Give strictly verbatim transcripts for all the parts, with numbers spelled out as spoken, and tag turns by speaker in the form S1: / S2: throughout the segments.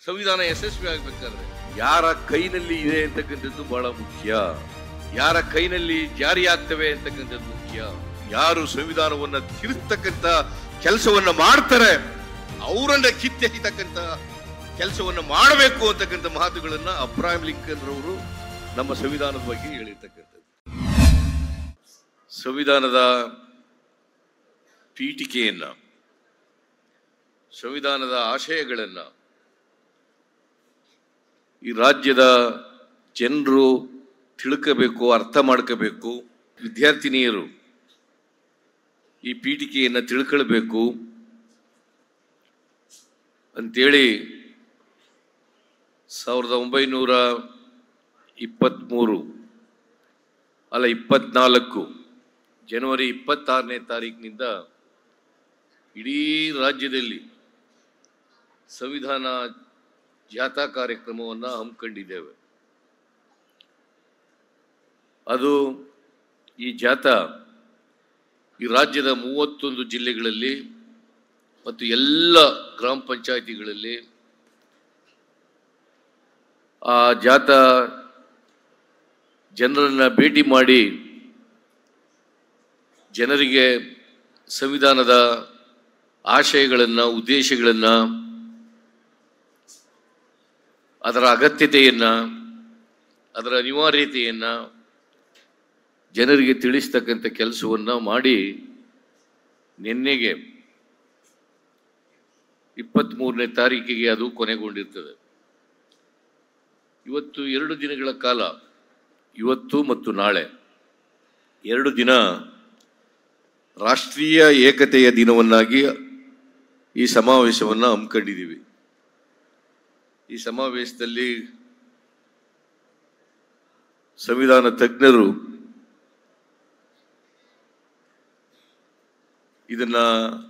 S1: ಸಂವಿಧಾನ ಯಶಸ್ವಿ ಆಗ್ಬೇಕಾದ್ರೆ ಯಾರ ಕೈನಲ್ಲಿ ಇದೆ ಅಂತಕ್ಕಂಥದ್ದು ಬಹಳ ಮುಖ್ಯ. ಯಾರ ಕೈನಲ್ಲಿ ಜಾರಿ ಆಗ್ತವೆ ಅಂತಕ್ಕಂಥದ್ದು ಮುಖ್ಯ. ಯಾರು ಸಂವಿಧಾನವನ್ನ ತಿರುಸ್ತಕ್ಕಂಥ ಕೆಲಸವನ್ನ ಮಾಡ್ತಾರೆ ಅವರನ್ನ ಕಿತ್ತೆಹಿತಕ್ಕಂಥ ಕೆಲಸವನ್ನ ಮಾಡಬೇಕು ಅಂತಕ್ಕಂಥ ಮಾತುಗಳನ್ನ ಅಬ್ರಾಹಂ ಲಿಂಕನ್ ರವರು ನಮ್ಮ ಸಂವಿಧಾನದ ಬಗ್ಗೆ ಹೇಳಿರ್ತಕ್ಕಂಥದ್ದು. ಸಂವಿಧಾನದ ಪೀಠಿಕೆಯನ್ನ, ಸಂವಿಧಾನದ ಆಶಯಗಳನ್ನ ಈ ರಾಜ್ಯದ ಜನರು ತಿಳ್ಕೋಬೇಕು, ಅರ್ಥ ಮಾಡ್ಕೋಬೇಕು. ವಿದ್ಯಾರ್ಥಿನಿಯರು ಈ ಪೀಠಿಕೆಯನ್ನು ತಿಳ್ಕೊಳ್ಬೇಕು ಅಂತೇಳಿ ಸಾವಿರದ ಒಂಬೈನೂರ ಇಪ್ಪತ್ತ್ಮೂರು ಅಲ್ಲ ಇಪ್ಪತ್ನಾಲ್ಕು ಜನವರಿ ಇಪ್ಪತ್ತಾರನೇ ತಾರೀಕಿನಿಂದ ಇಡೀ ರಾಜ್ಯದಲ್ಲಿ ಸಂವಿಧಾನ ಜಾಥಾ ಕಾರ್ಯಕ್ರಮವನ್ನು ಹಮ್ಮಿಕೊಂಡಿದ್ದೇವೆ. ಅದು ಈ ಜಾಥಾ ಈ ರಾಜ್ಯದ ಮೂವತ್ತೊಂದು ಜಿಲ್ಲೆಗಳಲ್ಲಿ ಮತ್ತು ಎಲ್ಲ ಗ್ರಾಮ ಪಂಚಾಯಿತಿಗಳಲ್ಲಿ ಆ ಜಾಥಾ ಜನರನ್ನ ಭೇಟಿ ಮಾಡಿ ಜನರಿಗೆ ಸಂವಿಧಾನದ ಆಶಯಗಳನ್ನು, ಉದ್ದೇಶಗಳನ್ನು, ಅದರ ಅಗತ್ಯತೆಯನ್ನು, ಅದರ ಅನಿವಾರ್ಯತೆಯನ್ನು ಜನರಿಗೆ ತಿಳಿಸ್ತಕ್ಕಂಥ ಕೆಲಸವನ್ನು ಮಾಡಿ ನಿನ್ನೆಗೆ ಇಪ್ಪತ್ತ್ಮೂರನೇ ತಾರೀಕಿಗೆ ಅದು ಕೊನೆಗೊಂಡಿರ್ತದೆ. ಇವತ್ತು ಎರಡು ದಿನಗಳ ಕಾಲ, ಇವತ್ತು ಮತ್ತು ನಾಳೆ ಎರಡು ದಿನ ರಾಷ್ಟ್ರೀಯ ಏಕತೆಯ ದಿನವನ್ನಾಗಿ ಈ ಸಮಾವೇಶವನ್ನು ಹಮ್ಮಿಕೊಂಡಿದ್ದೀವಿ. ಈ ಸಮಾವೇಶದಲ್ಲಿ ಸಂವಿಧಾನ ತಜ್ಞರು ಇದನ್ನ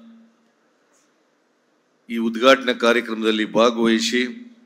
S1: ಈ ಉದ್ಘಾಟನಾ ಕಾರ್ಯಕ್ರಮದಲ್ಲಿ ಭಾಗವಹಿಸಿ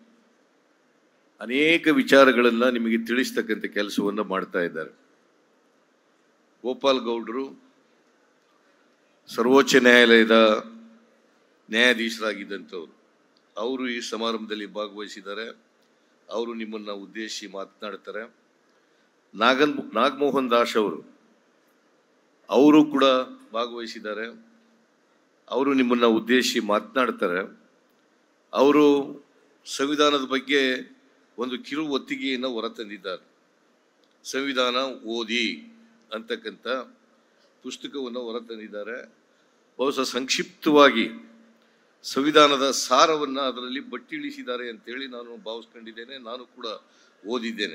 S1: ಅನೇಕ ವಿಚಾರಗಳನ್ನು ನಿಮಗೆ ತಿಳಿಸ್ತಕ್ಕಂಥ ಕೆಲಸವನ್ನು ಮಾಡ್ತಾ ಇದ್ದಾರೆ. ಗೋಪಾಲ್ ಗೌಡರು ಸರ್ವೋಚ್ಚ ನ್ಯಾಯಾಲಯದ ನ್ಯಾಯಾಧೀಶರಾಗಿದ್ದಂಥವ್ರು, ಅವರು ಈ ಸಮಾರಂಭದಲ್ಲಿ ಭಾಗವಹಿಸಿದ್ದಾರೆ. ಅವರು ನಿಮ್ಮನ್ನು ಉದ್ದೇಶಿಸಿ ಮಾತನಾಡ್ತಾರೆ. ನಾಗನ್ ನಾಗಮೋಹನ್ ದಾಸ್ ಅವರು ಅವರು ಕೂಡ ಭಾಗವಹಿಸಿದ್ದಾರೆ. ಅವರು ನಿಮ್ಮನ್ನು ಉದ್ದೇಶಿಸಿ ಮಾತನಾಡ್ತಾರೆ. ಅವರು ಸಂವಿಧಾನದ ಬಗ್ಗೆ ಒಂದು ಕಿರು ಒತ್ತಿಗೆಯನ್ನು ಹೊರತಂದಿದ್ದಾರೆ. ಸಂವಿಧಾನ ಓದಿ ಅಂತಕ್ಕಂಥ ಪುಸ್ತಕವನ್ನು ಹೊರತಂದಿದ್ದಾರೆ. ಬಹುಶಃ ಸಂಕ್ಷಿಪ್ತವಾಗಿ ಸಂವಿಧಾನದ ಸಾರವನ್ನು ಅದರಲ್ಲಿ ಬಟ್ಟಿಳಿಸಿದ್ದಾರೆ ಅಂತೇಳಿ ನಾನು ಭಾವಿಸ್ಕೊಂಡಿದ್ದೇನೆ. ನಾನು ಕೂಡ ಓದಿದ್ದೇನೆ.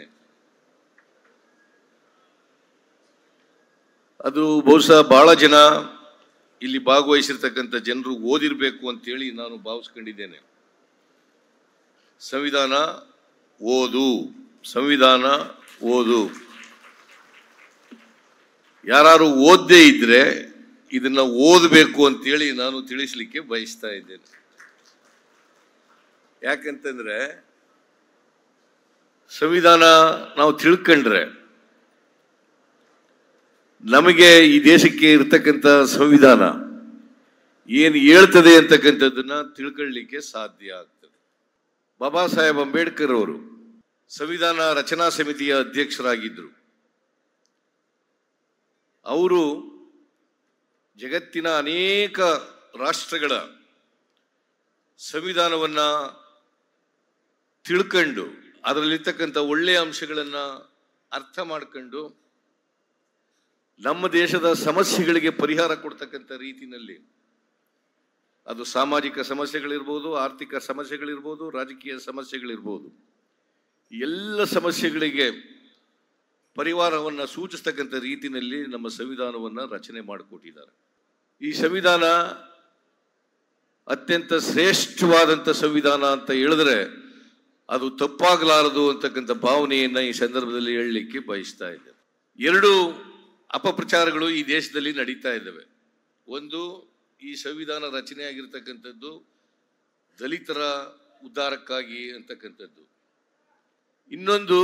S1: ಅದು ಬಹುಶಃ ಬಹಳ ಜನ ಇಲ್ಲಿ ಭಾಗವಹಿಸಿರ್ತಕ್ಕಂಥ ಜನರು ಓದಿರಬೇಕು ಅಂತೇಳಿ ನಾನು ಭಾವಿಸ್ಕೊಂಡಿದ್ದೇನೆ. ಸಂವಿಧಾನ ಓದು, ಸಂವಿಧಾನ ಓದು. ಯಾರು ಓದದೇ ಇದ್ರೆ ಇದನ್ನ ಓದಬೇಕು ಅಂತೇಳಿ ನಾನು ತಿಳಿಸ್ಲಿಕ್ಕೆ ಬಯಸ್ತಾ ಇದ್ದೇನೆ. ಯಾಕಂತಂದ್ರೆ ಸಂವಿಧಾನ ನಾವು ತಿಳ್ಕೊಂಡ್ರೆ ನಮಗೆ ಈ ದೇಶಕ್ಕೆ ಇರ್ತಕ್ಕಂಥ ಸಂವಿಧಾನ ಏನು ಹೇಳ್ತದೆ ಅಂತಕ್ಕಂಥದ್ದನ್ನ ತಿಳ್ಕೊಳ್ಳಿಕ್ಕೆ ಸಾಧ್ಯ ಆಗ್ತದೆ. ಬಾಬಾ ಸಾಹೇಬ್ ಅಂಬೇಡ್ಕರ್ ಅವರು ಸಂವಿಧಾನ ರಚನಾ ಸಮಿತಿಯ ಅಧ್ಯಕ್ಷರಾಗಿದ್ದರು. ಅವರು ಜಗತ್ತಿನ ಅನೇಕ ರಾಷ್ಟ್ರಗಳ ಸಂವಿಧಾನವನ್ನ ತಿಳ್ಕೊಂಡು ಅದರಲ್ಲಿರ್ತಕ್ಕಂಥ ಒಳ್ಳೆಯ ಅಂಶಗಳನ್ನು ಅರ್ಥ ಮಾಡ್ಕೊಂಡು ನಮ್ಮ ದೇಶದ ಸಮಸ್ಯೆಗಳಿಗೆ ಪರಿಹಾರ ಕೊಡ್ತಕ್ಕಂಥ ರೀತಿಯಲ್ಲಿ, ಅದು ಸಾಮಾಜಿಕ ಸಮಸ್ಯೆಗಳಿರ್ಬೋದು, ಆರ್ಥಿಕ ಸಮಸ್ಯೆಗಳಿರ್ಬೋದು, ರಾಜಕೀಯ ಸಮಸ್ಯೆಗಳಿರ್ಬೋದು, ಎಲ್ಲ ಸಮಸ್ಯೆಗಳಿಗೆ ಪರಿಹಾರವನ್ನು ಸೂಚಿಸ್ತಕ್ಕಂಥ ರೀತಿಯಲ್ಲಿ ನಮ್ಮ ಸಂವಿಧಾನವನ್ನು ರಚನೆ ಮಾಡಿಕೊಟ್ಟಿದ್ದಾರೆ. ಈ ಸಂವಿಧಾನ ಅತ್ಯಂತ ಶ್ರೇಷ್ಠವಾದಂಥ ಸಂವಿಧಾನ ಅಂತ ಹೇಳಿದ್ರೆ ಅದು ತಪ್ಪಾಗಲಾರದು ಅಂತಕ್ಕಂಥ ಭಾವನೆಯನ್ನು ಈ ಸಂದರ್ಭದಲ್ಲಿ ಹೇಳಲಿಕ್ಕೆ ಬಯಸ್ತಾ ಇದ್ದೇನೆ. ಎರಡು ಅಪಪ್ರಚಾರಗಳು ಈ ದೇಶದಲ್ಲಿ ನಡೀತಾ ಇದ್ದಾವೆ. ಒಂದು, ಈ ಸಂವಿಧಾನ ರಚನೆ ಆಗಿರ್ತಕ್ಕಂಥದ್ದು ದಲಿತರ ಉದ್ಧಾರಕ್ಕಾಗಿ ಅಂತಕ್ಕಂಥದ್ದು. ಇನ್ನೊಂದು,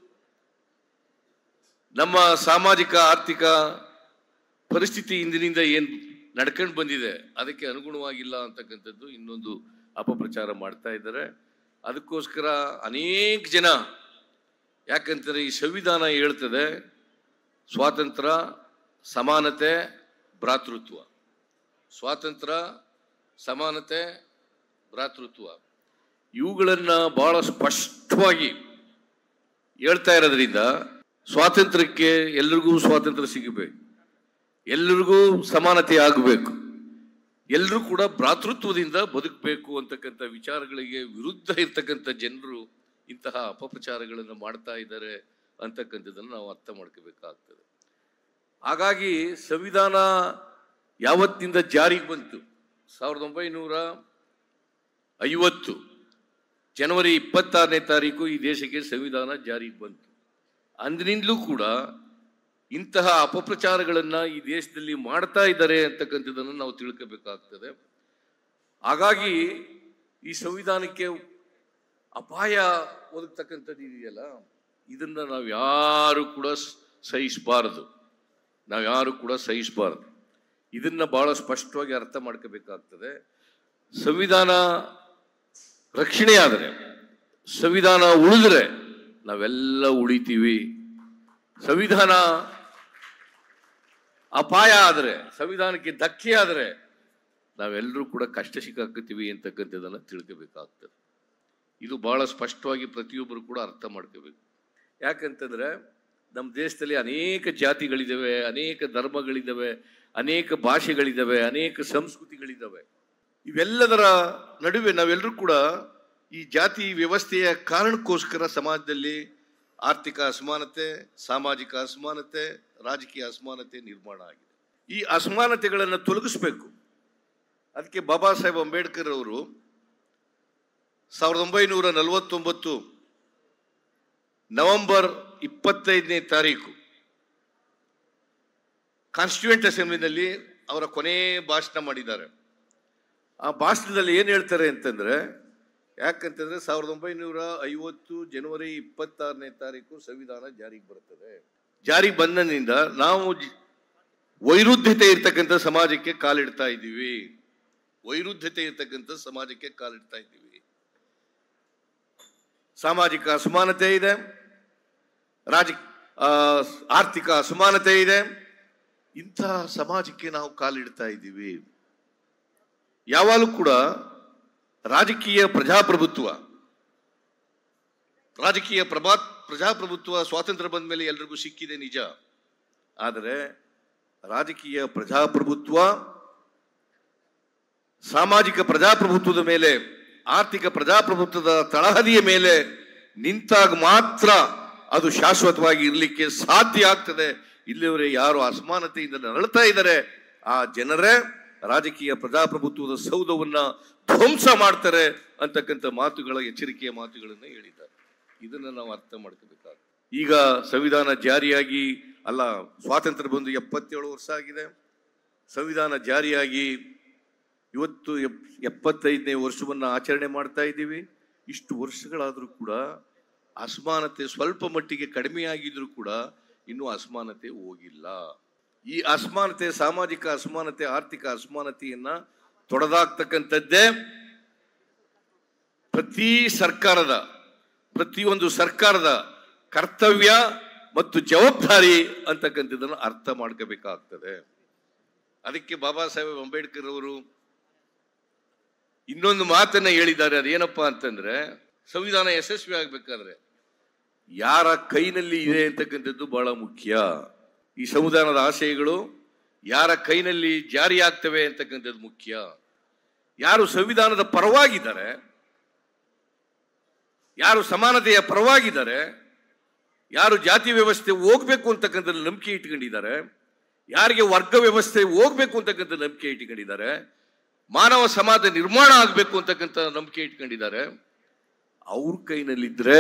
S1: ನಮ್ಮ ಸಾಮಾಜಿಕ ಆರ್ಥಿಕ ಪರಿಸ್ಥಿತಿ ಇಂದಿನಿಂದ ಏನು ನಡ್ಕೊಂಡು ಬಂದಿದೆ ಅದಕ್ಕೆ ಅನುಗುಣವಾಗಿಲ್ಲ ಅಂತಕ್ಕಂಥದ್ದು ಇನ್ನೊಂದು ಅಪಪ್ರಚಾರ ಮಾಡ್ತಾ ಇದ್ದಾರೆ. ಅದಕ್ಕೋಸ್ಕರ ಅನೇಕ ಜನ, ಯಾಕಂತಾರೆ ಈ ಸಂವಿಧಾನ ಹೇಳ್ತದೆ ಸ್ವಾತಂತ್ರ್ಯ, ಸಮಾನತೆ, ಭ್ರಾತೃತ್ವ. ಸ್ವಾತಂತ್ರ್ಯ, ಸಮಾನತೆ, ಭ್ರಾತೃತ್ವ ಇವುಗಳನ್ನ ಬಹಳ ಸ್ಪಷ್ಟವಾಗಿ ಹೇಳ್ತಾ ಇರೋದ್ರಿಂದ ಸ್ವಾತಂತ್ರ್ಯಕ್ಕೆ ಎಲ್ರಿಗೂ ಸ್ವಾತಂತ್ರ್ಯ ಸಿಗಬೇಕು, ಎಲ್ಲರಿಗೂ ಸಮಾನತೆ ಆಗಬೇಕು, ಎಲ್ಲರೂ ಕೂಡ ಭ್ರಾತೃತ್ವದಿಂದ ಬದುಕಬೇಕು ಅಂತಕ್ಕಂಥ ವಿಚಾರಗಳಿಗೆ ವಿರುದ್ಧ ಇರ್ತಕ್ಕಂಥ ಜನರು ಇಂತಹ ಅಪಪ್ರಚಾರಗಳನ್ನು ಮಾಡ್ತಾ ಇದ್ದಾರೆ ಅಂತಕ್ಕಂಥದ್ದನ್ನು ನಾವು ಅರ್ಥ ಮಾಡ್ಕೋಬೇಕಾಗ್ತದೆ. ಹಾಗಾಗಿ ಸಂವಿಧಾನ ಯಾವತ್ತಿಂದ ಜಾರಿಗೆ ಬಂತು? ಸಾವಿರದ ಒಂಬೈನೂರ ಐವತ್ತು ಜನವರಿ ಇಪ್ಪತ್ತಾರನೇ ತಾರೀಕು ಈ ದೇಶಕ್ಕೆ ಸಂವಿಧಾನ ಜಾರಿಗೆ ಬಂತು. ಅಂದಿನಿಂದಲೂ ಕೂಡ ಇಂತಹ ಅಪಪ್ರಚಾರಗಳನ್ನು ಈ ದೇಶದಲ್ಲಿ ಮಾಡ್ತಾ ಇದ್ದಾರೆ ಅಂತಕ್ಕಂಥದ್ದನ್ನು ನಾವು ತಿಳ್ಕೋಬೇಕಾಗ್ತದೆ. ಹಾಗಾಗಿ ಈ ಸಂವಿಧಾನಕ್ಕೆ ಅಪಾಯ ಒದಗ್ತಕ್ಕಂಥದ್ದು ಇದೆಯಲ್ಲ, ಇದನ್ನ ನಾವು ಯಾರು ಕೂಡ ಸಹಿಸಬಾರದು, ನಾವು ಯಾರು ಕೂಡ ಸಹಿಸಬಾರದು. ಇದನ್ನ ಬಹಳ ಸ್ಪಷ್ಟವಾಗಿ ಅರ್ಥ ಮಾಡ್ಕೋಬೇಕಾಗ್ತದೆ. ಸಂವಿಧಾನ ರಕ್ಷಣೆ ಆದರೆ, ಸಂವಿಧಾನ ಉಳಿದ್ರೆ ನಾವೆಲ್ಲ ಉಳಿತೀವಿ. ಸಂವಿಧಾನ ಅಪಾಯ ಆದರೆ, ಸಂವಿಧಾನಕ್ಕೆ ಧಕ್ಕೆ ಆದರೆ ನಾವೆಲ್ಲರೂ ಕೂಡ ಕಷ್ಟ ಸಿಕ್ಕಾಕತ್ತೀವಿ ಅಂತಕ್ಕಂಥದ್ದನ್ನು ತಿಳ್ಕೋಬೇಕಾಗ್ತದೆ. ಇದು ಬಹಳ ಸ್ಪಷ್ಟವಾಗಿ ಪ್ರತಿಯೊಬ್ಬರು ಕೂಡ ಅರ್ಥ ಮಾಡ್ಕೋಬೇಕು. ಯಾಕಂತಂದ್ರೆ ನಮ್ಮ ದೇಶದಲ್ಲಿ ಅನೇಕ ಜಾತಿಗಳಿದ್ದಾವೆ, ಅನೇಕ ಧರ್ಮಗಳಿದ್ದಾವೆ, ಅನೇಕ ಭಾಷೆಗಳಿದ್ದಾವೆ, ಅನೇಕ ಸಂಸ್ಕೃತಿಗಳಿದ್ದಾವೆ. ಇವೆಲ್ಲದರ ನಡುವೆ ನಾವೆಲ್ಲರೂ ಕೂಡ ಈ ಜಾತಿ ವ್ಯವಸ್ಥೆಯ ಕಾರಣಕ್ಕೋಸ್ಕರ ಸಮಾಜದಲ್ಲಿ ಆರ್ಥಿಕ ಅಸಮಾನತೆ, ಸಾಮಾಜಿಕ ಅಸಮಾನತೆ, ರಾಜಕೀಯ ಅಸಮಾನತೆ ನಿರ್ಮಾಣ ಆಗಿದೆ. ಈ ಅಸಮಾನತೆಗಳನ್ನು ತೊಲಗಿಸ್ಬೇಕು. ಅದಕ್ಕೆ ಬಾಬಾ ಸಾಹೇಬ್ ಅಂಬೇಡ್ಕರ್ ಅವರು ಸಾವಿರದ ಒಂಬೈನೂರ ನಲವತ್ತೊಂಬತ್ತು ನವೆಂಬರ್ ಇಪ್ಪತ್ತೈದನೇ ತಾರೀಕು ಕಾನ್ಸ್ಟಿಟ್ಯೂಯೆಂಟ್ ಅಸೆಂಬ್ಲಿನಲ್ಲಿ ಅವರ ಕೊನೆ ಭಾಷಣ ಮಾಡಿದ್ದಾರೆ. ಆ ಭಾಷಣದಲ್ಲಿ ಏನು ಹೇಳ್ತಾರೆ ಅಂತಂದ್ರೆ, ಯಾಕಂತಂದ್ರೆ ಸಾವಿರದ ಒಂಬೈನೂರ ಐವತ್ತು ಜನವರಿ ಇಪ್ಪತ್ತಾರನೇ ತಾರೀಕು ಸಂವಿಧಾನ ಜಾರಿಗೆ ಬರುತ್ತದೆ. ಜಾರಿಗೆ ಬಂದಿನಿಂದ ನಾವು ವೈರುಧ್ಯತೆ ಇರ್ತಕ್ಕಂಥ ಸಮಾಜಕ್ಕೆ ಕಾಲಿಡ್ತಾ ಇದ್ದೀವಿ, ವೈರುಧ್ಯತೆ ಇರ್ತಕ್ಕಂಥ ಸಮಾಜಕ್ಕೆ ಕಾಲಿಡ್ತಾ ಇದ್ದೀವಿ. ಸಾಮಾಜಿಕ ಅಸಮಾನತೆ ಇದೆ, ರಾಜ ಆರ್ಥಿಕ ಅಸಮಾನತೆ ಇದೆ. ಇಂತಹ ಸಮಾಜಕ್ಕೆ ನಾವು ಕಾಲಿಡ್ತಾ ಇದ್ದೀವಿ. ಯಾವಾಗಲೂ ಕೂಡ ರಾಜಕೀಯ ಪ್ರಜಾಪ್ರಭುತ್ವ ರಾಜಕೀಯ ಪ್ರಭಾ ಪ್ರಜಾಪ್ರಭುತ್ವ ಸ್ವಾತಂತ್ರ್ಯ ಬಂದ ಮೇಲೆ ಎಲ್ರಿಗೂ ಸಿಕ್ಕಿದೆ ನಿಜ. ಆದರೆ ರಾಜಕೀಯ ಪ್ರಜಾಪ್ರಭುತ್ವ ಸಾಮಾಜಿಕ ಪ್ರಜಾಪ್ರಭುತ್ವದ ಮೇಲೆ, ಆರ್ಥಿಕ ಪ್ರಜಾಪ್ರಭುತ್ವದ ತಳಹದಿಯ ಮೇಲೆ ನಿಂತಾಗ ಮಾತ್ರ ಅದು ಶಾಶ್ವತವಾಗಿ ಇರಲಿಕ್ಕೆ ಸಾಧ್ಯ ಆಗ್ತದೆ. ಇಲ್ಲಿವರೆಗೆ ಯಾರು ಅಸಮಾನತೆಯಿಂದ ನರಳ್ತಾ ಇದ್ದಾರೆ ಆ ಜನರೇ ರಾಜಕೀಯ ಪ್ರಜಾಪ್ರಭುತ್ವದ ಸೌಧವನ್ನ ಧ್ವಂಸ ಮಾಡ್ತಾರೆ ಅಂತಕ್ಕಂಥ ಮಾತುಗಳ ಎಚ್ಚರಿಕೆಯ ಮಾತುಗಳನ್ನ ಹೇಳಿದ್ದಾರೆ. ಇದನ್ನ ನಾವು ಅರ್ಥ ಮಾಡ್ಕೋಬೇಕಾಗುತ್ತೆ. ಈಗ ಸಂವಿಧಾನ ಜಾರಿಯಾಗಿ ಅಲ್ಲ, ಸ್ವಾತಂತ್ರ್ಯ ಬಂದು ಎಪ್ಪತ್ತೇಳು ವರ್ಷ ಆಗಿದೆ. ಸಂವಿಧಾನ ಜಾರಿಯಾಗಿ ಇವತ್ತು ಎಪ್ಪತ್ತೈದನೇ ವರ್ಷವನ್ನ ಆಚರಣೆ ಮಾಡ್ತಾ ಇದ್ದೀವಿ. ಇಷ್ಟು ವರ್ಷಗಳಾದ್ರೂ ಕೂಡ ಅಸಮಾನತೆ ಸ್ವಲ್ಪ ಮಟ್ಟಿಗೆ ಕಡಿಮೆ ಆಗಿದ್ರು ಕೂಡ ಇನ್ನೂ ಅಸಮಾನತೆ ಹೋಗಿಲ್ಲ. ಈ ಅಸಮಾನತೆ, ಸಾಮಾಜಿಕ ಅಸಮಾನತೆ, ಆರ್ಥಿಕ ಅಸಮಾನತೆಯನ್ನ ತೊಡೆದಾಕ್ತಕ್ಕಂಥದ್ದೇ ಪ್ರತಿ ಸರ್ಕಾರದ ಪ್ರತಿಯೊಂದು ಸರ್ಕಾರದ ಕರ್ತವ್ಯ ಮತ್ತು ಜವಾಬ್ದಾರಿ ಅಂತಕ್ಕಂಥದ್ದನ್ನು ಅರ್ಥ ಮಾಡ್ಕೋಬೇಕಾಗ್ತದೆ. ಅದಕ್ಕೆ ಬಾಬಾ ಸಾಹೇಬ್ ಅಂಬೇಡ್ಕರ್ ಅವರು ಇನ್ನೊಂದು ಮಾತನ್ನ ಹೇಳಿದ್ದಾರೆ. ಅದೇನಪ್ಪಾ ಅಂತಂದ್ರೆ, ಸಂವಿಧಾನ ಯಶಸ್ವಿ ಆಗ್ಬೇಕಾದ್ರೆ ಯಾರ ಕೈನಲ್ಲಿ ಇದೆ ಅಂತಕ್ಕಂಥದ್ದು ಬಹಳ ಮುಖ್ಯ. ಈ ಸಂವಿಧಾನದ ಆಶಯಗಳು ಯಾರ ಕೈನಲ್ಲಿ ಜಾರಿ ಆಗ್ತವೆ ಅಂತಕ್ಕಂಥದ್ದು ಮುಖ್ಯ. ಯಾರು ಸಂವಿಧಾನದ ಪರವಾಗಿದ್ದಾರೆ, ಯಾರು ಸಮಾನತೆಯ ಪರವಾಗಿದ್ದಾರೆ, ಯಾರು ಜಾತಿ ವ್ಯವಸ್ಥೆ ಹೋಗ್ಬೇಕು ಅಂತಕ್ಕಂಥ ನಂಬಿಕೆ ಇಟ್ಕೊಂಡಿದ್ದಾರೆ, ಯಾರಿಗೆ ವರ್ಗ ವ್ಯವಸ್ಥೆ ಹೋಗ್ಬೇಕು ಅಂತಕ್ಕಂಥ ನಂಬಿಕೆ ಇಟ್ಕೊಂಡಿದ್ದಾರೆ, ಮಾನವ ಸಮಾಜ ನಿರ್ಮಾಣ ಆಗ್ಬೇಕು ಅಂತಕ್ಕಂಥ ನಂಬಿಕೆ ಇಟ್ಕೊಂಡಿದ್ದಾರೆ, ಅವ್ರ ಕೈನಲ್ಲಿದ್ರೆ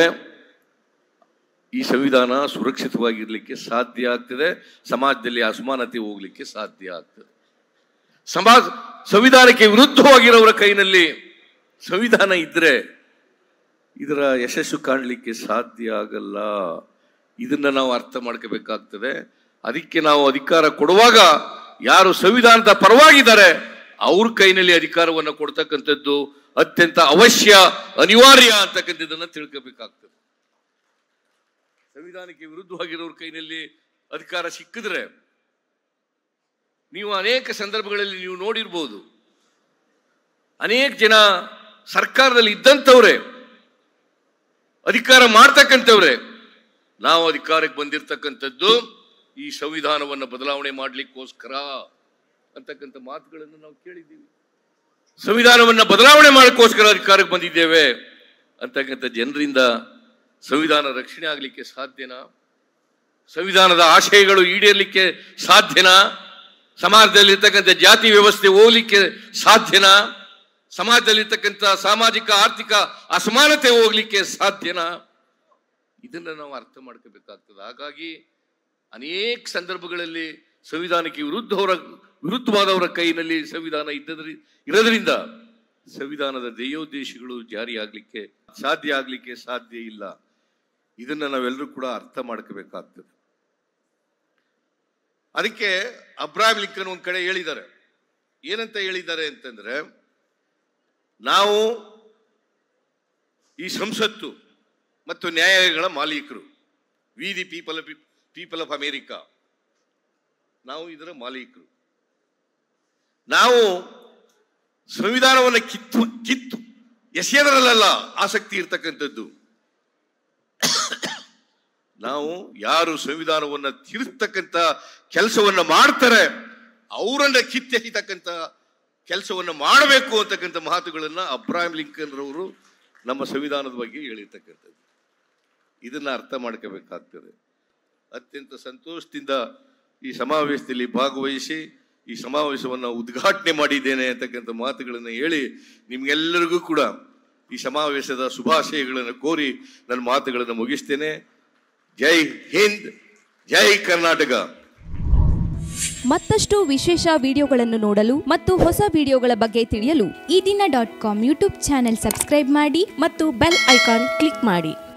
S1: ಈ ಸಂವಿಧಾನ ಸುರಕ್ಷಿತವಾಗಿರ್ಲಿಕ್ಕೆ ಸಾಧ್ಯ ಆಗ್ತದೆ. ಸಮಾಜದಲ್ಲಿ ಅಸಮಾನತೆ ಹೋಗ್ಲಿಕ್ಕೆ ಸಾಧ್ಯ ಆಗ್ತದೆ. ಸಮಾಜ ಸಂವಿಧಾನಕ್ಕೆ ವಿರುದ್ಧವಾಗಿರೋರ ಕೈನಲ್ಲಿ ಸಂವಿಧಾನ ಇದ್ರೆ ಇದರ ಯಶಸ್ಸು ಕಾಣಲಿಕ್ಕೆ ಸಾಧ್ಯ ಆಗಲ್ಲ. ಇದನ್ನ ನಾವು ಅರ್ಥ ಮಾಡ್ಕೋಬೇಕಾಗ್ತದೆ. ಅದಕ್ಕೆ ನಾವು ಅಧಿಕಾರ ಕೊಡುವಾಗ ಯಾರು ಸಂವಿಧಾನದ ಪರವಾಗಿದ್ದಾರೆ ಅವ್ರ ಕೈನಲ್ಲಿ ಅಧಿಕಾರವನ್ನು ಕೊಡ್ತಕ್ಕಂಥದ್ದು ಅತ್ಯಂತ ಅವಶ್ಯ, ಅನಿವಾರ್ಯ ಅಂತಕ್ಕಂಥದ್ದನ್ನ ತಿಳ್ಕೋಬೇಕಾಗ್ತದೆ. ಸಂವಿಧಾನಕ್ಕೆ ವಿರುದ್ಧವಾಗಿರೋರ ಕೈನಲ್ಲಿ ಅಧಿಕಾರ ಸಿಕ್ಕಿದ್ರೆ ನೀವು ಅನೇಕ ಸಂದರ್ಭಗಳಲ್ಲಿ ನೀವು ನೋಡಿರ್ಬೋದು, ಅನೇಕ ಜನ ಸರ್ಕಾರದಲ್ಲಿ ಇದ್ದಂಥವ್ರೆ, ಅಧಿಕಾರ ಮಾಡ್ತಕ್ಕಂಥವ್ರೆ, ನಾವು ಅಧಿಕಾರಕ್ಕೆ ಬಂದಿರತಕ್ಕಂಥದ್ದು ಈ ಸಂವಿಧಾನವನ್ನು ಬದಲಾವಣೆ ಮಾಡಲಿಕ್ಕೋಸ್ಕರ ಅಂತಕ್ಕಂಥ ಮಾತುಗಳನ್ನು ನಾವು ಕೇಳಿದ್ದೀವಿ. ಸಂವಿಧಾನವನ್ನು ಬದಲಾವಣೆ ಮಾಡಲಿಕ್ಕೋಸ್ಕರ ಅಧಿಕಾರಕ್ಕೆ ಬಂದಿದ್ದೇವೆ ಅಂತಕ್ಕಂಥ ಜನರಿಂದ ಸಂವಿಧಾನ ರಕ್ಷಣೆ ಆಗಲಿಕ್ಕೆ ಸಾಧ್ಯನಾ? ಸಂವಿಧಾನದ ಆಶಯಗಳು ಈಡೇರಲಿಕ್ಕೆ ಸಾಧ್ಯನಾ? ಸಮಾಜದಲ್ಲಿರ್ತಕ್ಕಂಥ ಜಾತಿ ವ್ಯವಸ್ಥೆ ಹೋಗ್ಲಿಕ್ಕೆ ಸಾಧ್ಯನಾ? ಸಮಾಜದಲ್ಲಿರ್ತಕ್ಕಂಥ ಸಾಮಾಜಿಕ ಆರ್ಥಿಕ ಅಸಮಾನತೆ ಹೋಗ್ಲಿಕ್ಕೆ ಸಾಧ್ಯನಾ? ಇದನ್ನ ನಾವು ಅರ್ಥ ಮಾಡ್ಕೋಬೇಕಾಗ್ತದೆ. ಹಾಗಾಗಿ ಅನೇಕ ಸಂದರ್ಭಗಳಲ್ಲಿ ಸಂವಿಧಾನಕ್ಕೆ ವಿರುದ್ಧವರ ವಿರುದ್ಧವಾದವರ ಕೈನಲ್ಲಿ ಸಂವಿಧಾನ ಇದ್ದದ್ರಿ ಇರೋದ್ರಿಂದ ಸಂವಿಧಾನದ ಧ್ಯೇಯೋದ್ದೇಶಗಳು ಜಾರಿಯಾಗಲಿಕ್ಕೆ ಸಾಧ್ಯ ಆಗಲಿಕ್ಕೆ ಸಾಧ್ಯ ಇಲ್ಲ. ಇದನ್ನ ನಾವೆಲ್ಲರೂ ಕೂಡ ಅರ್ಥ ಮಾಡ್ಕೋಬೇಕಾಗ್ತದೆ. ಅದಕ್ಕೆ ಅಬ್ರಹಾಂ ಲಿಂಕನ್ ಒಂದ್ ಕಡೆ ಹೇಳಿದ್ದಾರೆ. ಏನಂತ ಹೇಳಿದ್ದಾರೆ ಅಂತಂದ್ರೆ, ನಾವು ಈ ಸಂಸತ್ತು ಮತ್ತು ನ್ಯಾಯಾಲಯಗಳ ಮಾಲೀಕರು, we the people people of America, ನಾವು ಇದರ ಮಾಲೀಕರು. ನಾವು ಸಂವಿಧಾನವನ್ನು ಕಿತ್ತು ಕಿತ್ತು ಎಸೆಯದರಲ್ಲ ಆಸಕ್ತಿ ಇರ್ತಕ್ಕಂಥದ್ದು. ನಾವು ಯಾರು ಸಂವಿಧಾನವನ್ನು ತಿರುಸ್ತಕ್ಕಂಥ ಕೆಲಸವನ್ನ ಮಾಡ್ತಾರೆ ಅವರನ್ನ ಕಿತ್ತೆಸಿತಕ್ಕಂಥ ಕೆಲಸವನ್ನು ಮಾಡಬೇಕು ಅಂತಕ್ಕಂಥ ಮಾತುಗಳನ್ನ ಅಬ್ರಹಾಂ ಲಿಂಕನ್ ರವರು ನಮ್ಮ ಸಂವಿಧಾನದ ಬಗ್ಗೆ ಹೇಳಿರ್ತಕ್ಕಂಥದ್ದು. ಇದನ್ನ ಅರ್ಥ ಮಾಡ್ಕೋಬೇಕಾಗ್ತದೆ. ಅತ್ಯಂತ ಸಂತೋಷದಿಂದ ಈ ಸಮಾವೇಶದಲ್ಲಿ ಭಾಗವಹಿಸಿ ಈ ಸಮಾವೇಶವನ್ನು ಉದ್ಘಾಟನೆ ಮಾಡಿದ್ದೇನೆ ಅಂತಕ್ಕಂಥ ಮಾತುಗಳನ್ನು ಹೇಳಿ ನಿಮ್ಗೆಲ್ಲರಿಗೂ ಕೂಡ ಈ ಸಮಾವೇಶದ ಶುಭಾಶಯಗಳನ್ನು ಕೋರಿ ನನ್ನ ಮಾತುಗಳನ್ನು ಮುಗಿಸ್ತೇನೆ. ಜೈ ಹಿಂದ್, ಜೈ ಕರ್ನಾಟಕ.
S2: ಮತ್ತಷ್ಟು ವಿಶೇಷ ವಿಡಿಯೋಗಳನ್ನು ನೋಡಲು ಮತ್ತು ಹೊಸ ವಿಡಿಯೋಗಳ ಬಗ್ಗೆ ತಿಳಿಯಲು ಈ ದಿನ dot com YouTube channel subscribe ಮಾಡಿ ಮತ್ತು ಬೆಲ್ ಐಕಾನ್ ಕ್ಲಿಕ್ ಮಾಡಿ.